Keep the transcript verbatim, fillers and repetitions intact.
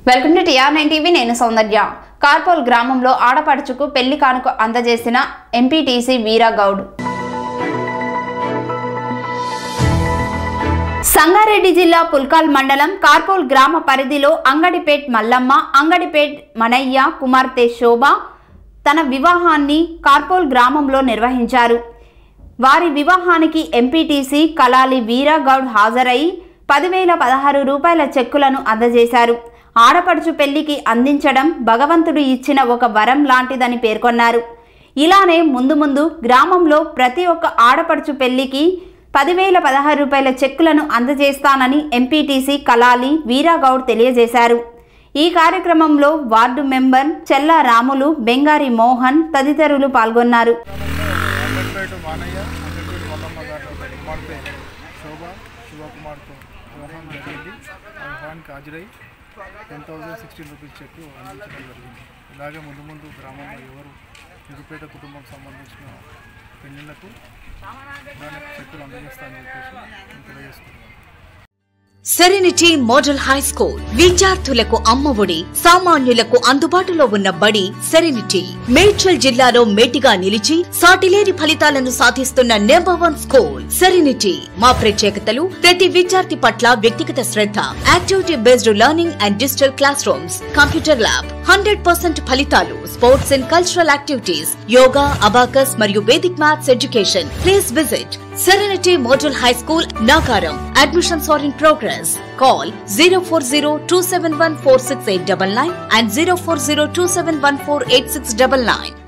Welcome to TR nine TV. నేను సౌందర్య. కార్పోల్ గ్రామంలో ఆడపడుచుకు పెళ్లి కానుక అందజేసిన ఎంపీటీసీ వీరాగౌడ్. సంగారెడ్డి జిల్లా పుల్కాల్ మండలం కార్పోల్ గ్రామ పరిధిలో అంగడిపేట్ మల్లమ్మ, అంగడిపేట్ మనయ్య కుమార్తె శోభ తన వివాహాన్ని కార్పోల్ గ్రామంలో నిర్వహించారు. వారి వివాహానికి ఎంపీటీసీ కలాలి వీరాగౌడ్ హాజరై పదివేల పదహారు రూపాయల చెక్కులను అందజేశారు. ఆడపడుచు పెళ్లికి అందించడం భగవంతుడు ఇచ్చిన ఒక వరం లాంటిదని పేర్కొన్నారు. ఇలానే ముందు ముందు గ్రామంలో ప్రతి ఒక్క ఆడపడుచు పెళ్లికి పదివేల పదహారు రూపాయల చెక్కులను అందజేస్తానని ఎంపీటీసీ కలాలి వీరాగౌడ్ తెలియజేశారు. ఈ కార్యక్రమంలో వార్డు మెంబర్ చెల్లా రాములు, బెంగారి మోహన్ తదితరులు పాల్గొన్నారు. Ten thousand sixteen rupees cheque అందించడం జరిగింది. ఇలాగే ముందు ముందు గ్రామంలో ఎవరు నిరుపేద కుటుంబం సంబంధించిన పెళ్లిళ్లకు చెక్కులు అందజేస్తానని చెప్పేసి తెలియజేస్తున్నాను. సెరెనిటీ మోడల్ హై స్కూల్ విద్యార్థులకు అమ్మఒడి, సామాన్యులకు అందుబాటులో ఉన్న బడి సెరెనిటీ. మేడ్చల్ జిల్లాలో మేటిగా నిలిచి సాటిలేని ఫలితాలను సాధిస్తున్న నెంబర్ వన్ స్కూల్ సెరెనిటీ. మా ప్రత్యేకతలు ప్రతి విద్యార్థి పట్ల వ్యక్తిగత శ్రద్ధ, activity based learning and digital classrooms, computer lab, hundred percent ఫలితాలు, sports and cultural activities, yoga, abacus మరియు Vedic maths education. Please visit Serenity Model High School, Nagaram. Admissions are in progress. Call zero four zero two seven one four six eight nine nine and zero four zero two seven one four eight six nine nine.